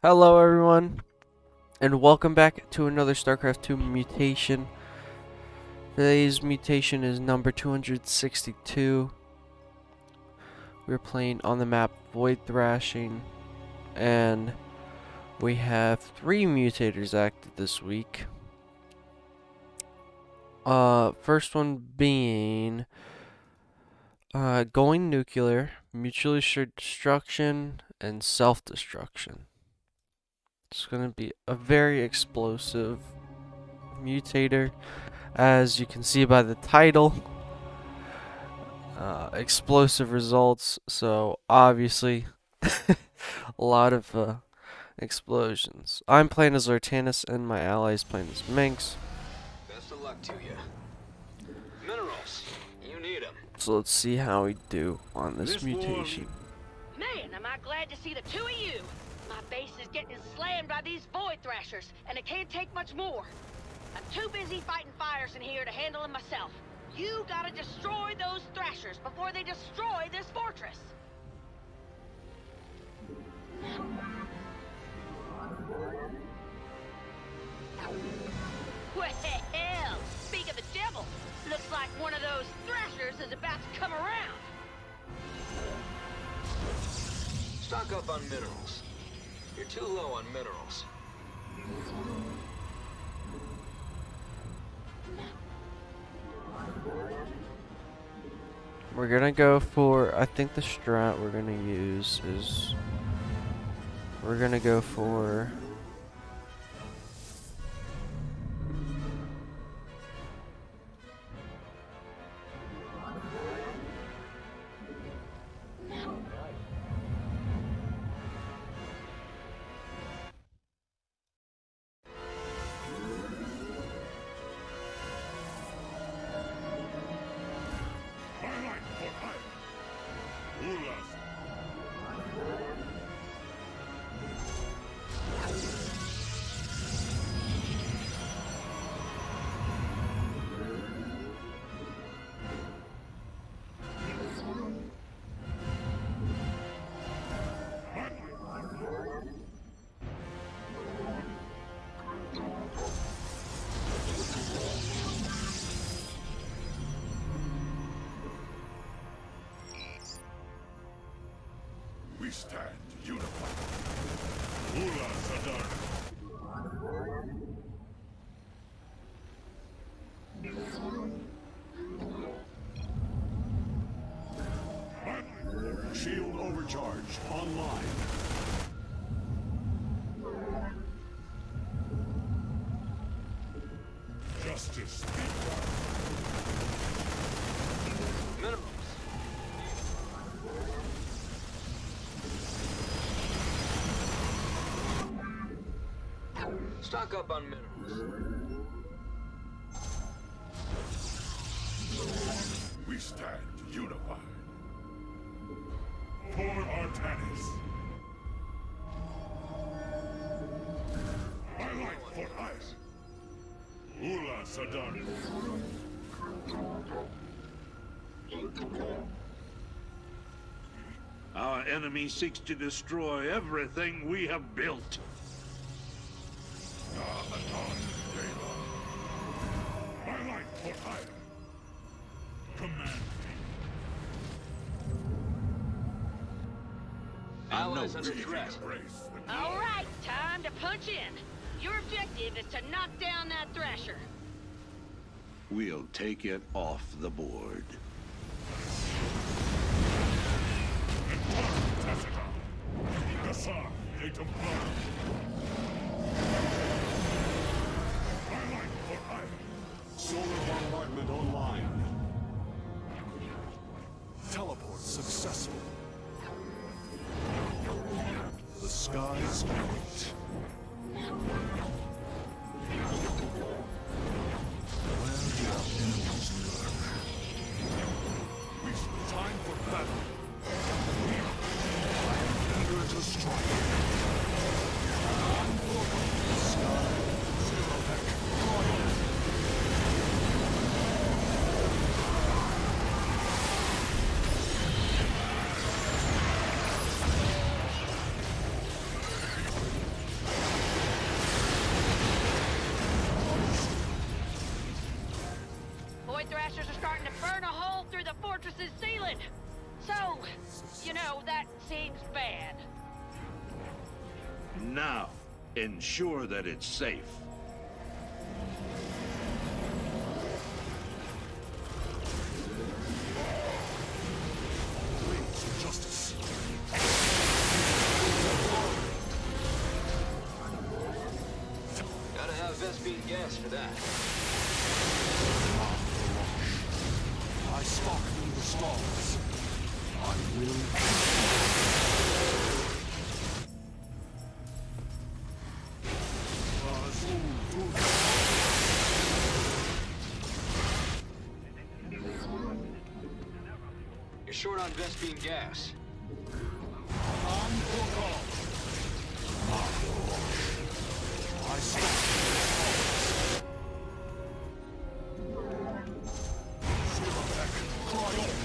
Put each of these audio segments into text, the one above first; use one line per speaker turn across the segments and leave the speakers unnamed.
Hello everyone, and welcome back to another StarCraft 2 mutation. Today's mutation is number 262. We're playing on the map Void Thrashing, and we have 3 mutators active this week. First one being going nuclear, mutually assured destruction, and self-destruction. It's going to be a very explosive mutator, as you can see by the title. Explosive results, so obviously a lot of explosions. I'm playing as Artanis and my allies playing as Minx.
Best of luck to you. Minerals, you need them.
So let's see how we do on this mutation.
Man, am I glad to see the two of you. My base is getting slammed by these Void Thrashers, and it can't take much more. I'm too busy fighting fires in here to handle them myself. You gotta destroy those Thrashers before they destroy this fortress. Well, speak of the devil. Looks like one of those Thrashers is about to come around.
Stock up on minerals. You're too low on minerals.
We're gonna go for, I think the strat we're gonna use is, we're gonna go for
We stand unified. Ula Sadar. Shield overcharge online. Justice be done.
Minerals. Stock up on minerals.
We stand unified. For Artanis. I like for ice. Ula Sadar.
Our enemy seeks to destroy everything we have built.
I like for ice. Command me.
Allies under threat.
Embrace the
All right, time to punch in. Your objective is to knock down that Thrasher.
We'll take it off the board.
Gassar, de Templar. I like for ice. Solar bombardment online. Teleport successful. The skies wait. Where do our enemies lurk? Time for battle. Eager to strike. The sky, zero heck.
fortress's ceiling. So, you know, that seems bad.
Now, ensure that it's safe.
Justice.
Gotta have Vespene gas for that.
I stalk through the stars. I will.
You're short on Vespene gas.
I stalk. Cry on.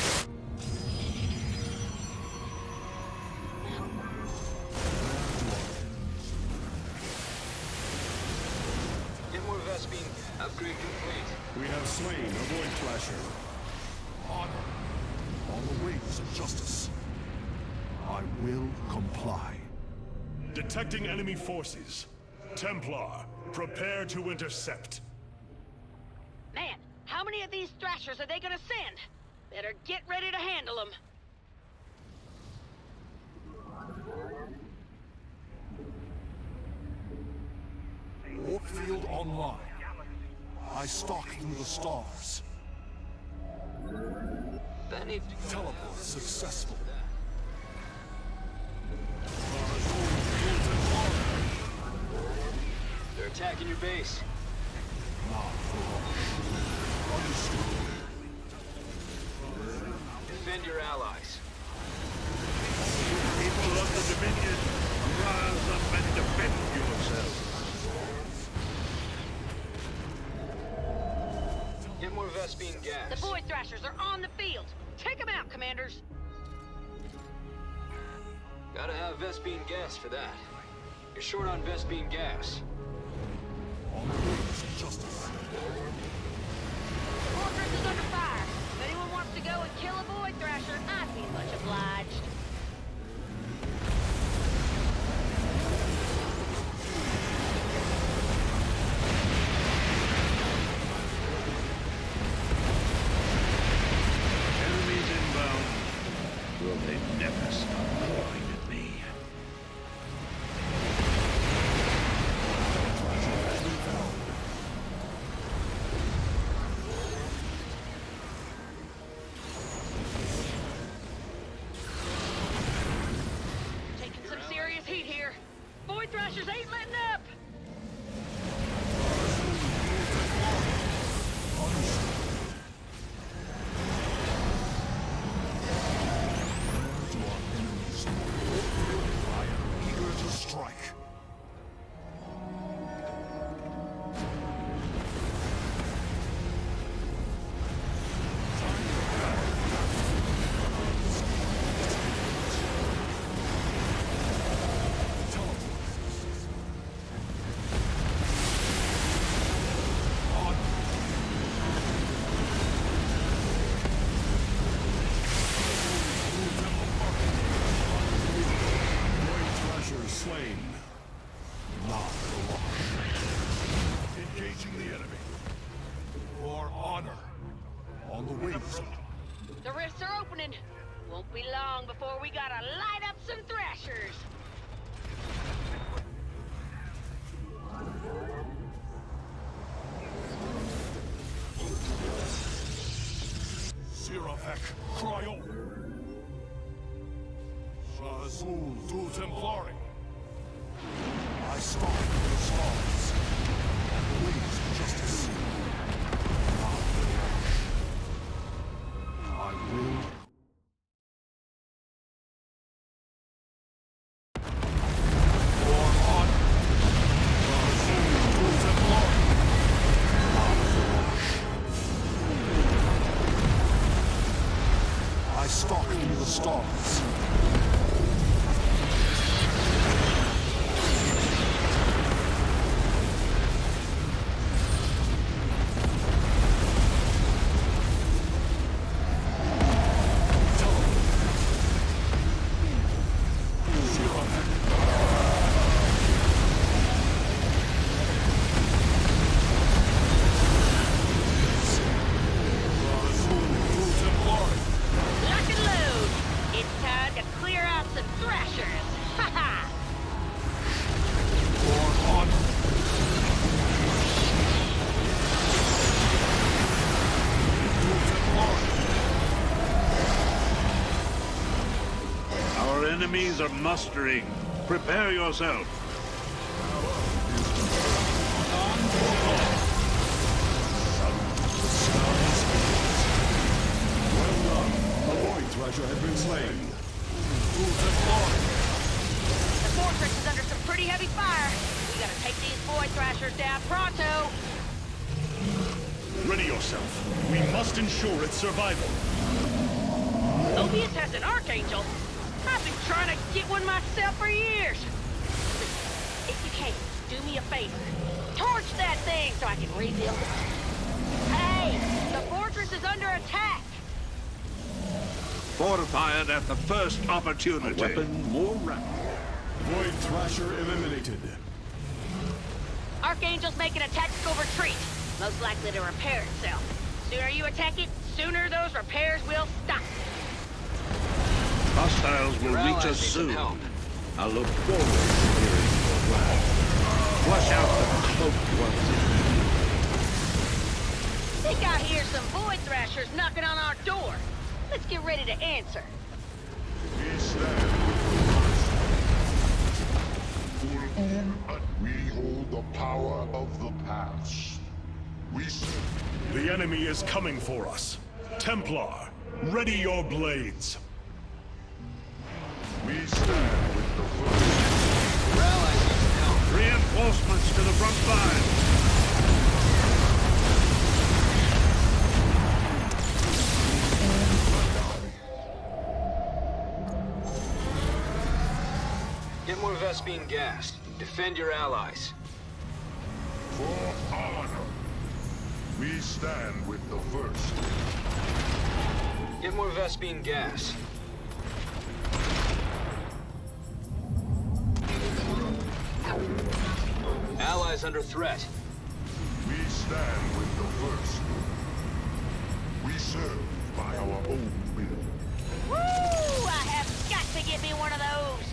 Get more Vespene. Upgrade complete.
We have slain a Void Flasher. Honor. On the wings of justice. I will comply. Detecting enemy forces. Templar, prepare to intercept.
Man, how many of these Thrashers are they gonna send? Better get ready to handle them.
Warp field online. I stalk through the stars.
That needs to go.
Teleport successful.
They're attacking your base. Defend your allies.
People of the Dominion, rise up and defend yourselves.
Get more Vespene gas.
The Void Thrashers are on the field. Take them out, commanders.
Gotta have Vespene gas for that. You're short on Vespene gas.
On the wings of justice.
Fortress is under fire. If anyone wants to go and kill a Void Thrasher, I'd be much obliged.
Enemies inbound. Will they never stop clawing at me?
Taking some serious heat here. Void Thrashers ain't letting up.
To our enemies. I am eager to strike. Slain. Not for long. Engaging the enemy. For honor. On the wings.
The rifts are opening. Won't be long before we gotta light up some Thrashers.
Sirafek, Cryon. Shazul du Templari. I stalk through the stars. On the wings of justice. I will. For honor. Shazul du Templari. I stalk through the stars.
enemies are mustering. Prepare yourself.
Well done. The Void Thrasher has been slain.
The fortress is under some pretty heavy fire. We gotta take these Void Thrashers down pronto.
Ready yourself. We must ensure its survival.
Mobius has an Archangel. I've been trying to get one myself for years. If you can, do me a favor. Torch that thing so I can rebuild it. Hey, the fortress is under attack.
Fortify it at the first opportunity.
A weapon more rapid. Void Thrasher eliminated.
Archangel's making a tactical retreat. Most likely to repair itself. Sooner you attack it, sooner those repairs will stop.
Hostiles will
Your
reach
allies
us
need some
soon.
help.
I look forward to hearing your plan. Flush out the cloaked ones.
Think I hear some Void Thrashers knocking on our door. Let's get ready to answer.
We stand.
We hold the power of the past.
The enemy is coming for us. Templar, ready your blades.
We stand with the first.
Your allies need some help.
Reinforcements to the front line.
Get more Vespene gas. Defend your allies.
For honor. We stand with the first.
Get more Vespene gas. Allies under threat.
We stand with the first. We serve by our own will.
Woo! I have got to get me one of those.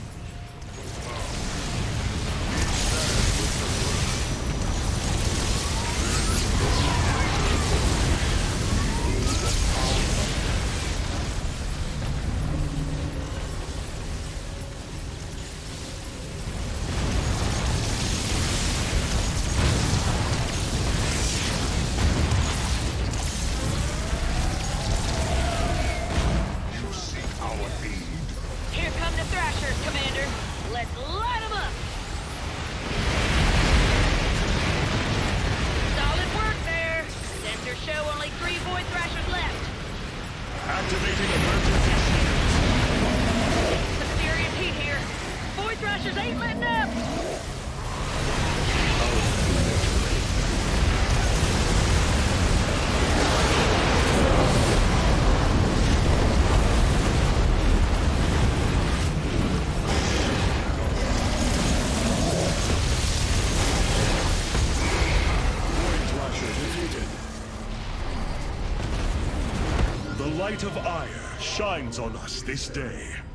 You seek our aid.
Here come the Thrashers, Commander. Let's light them up. Solid work there. Sensors show only 3 Void Thrashers left.
Activating emergency shields.
Some serious heat here. Void Thrashers ain't letting up.
Void Thrasher defeated. The light of Ire shines on us this day.